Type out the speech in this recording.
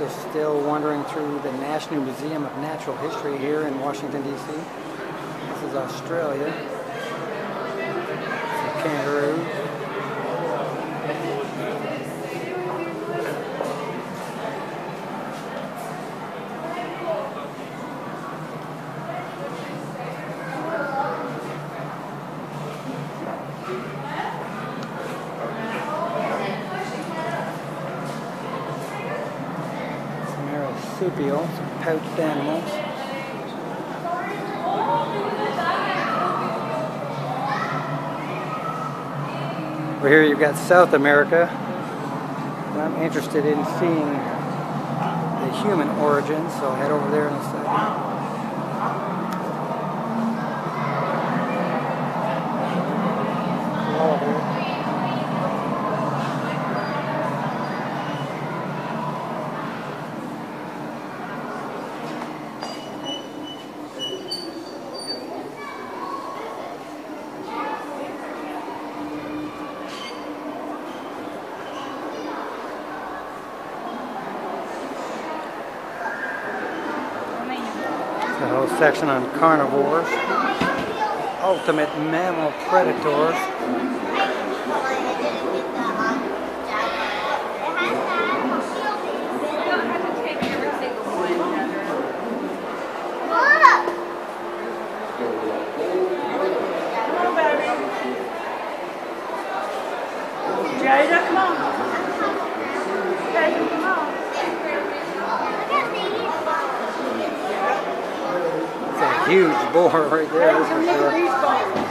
So still wandering through the National Museum of Natural History here in Washington, D.C. This is Australia. It's a kangaroo. Marsupial, some pouched animals. Over here you've got South America. I'm interested in seeing the human origins, so I'll head over there in a second. The whole section on carnivores, ultimate mammal predators. Jada, come on. Jada, come on. It's a huge boar right there, that's for sure.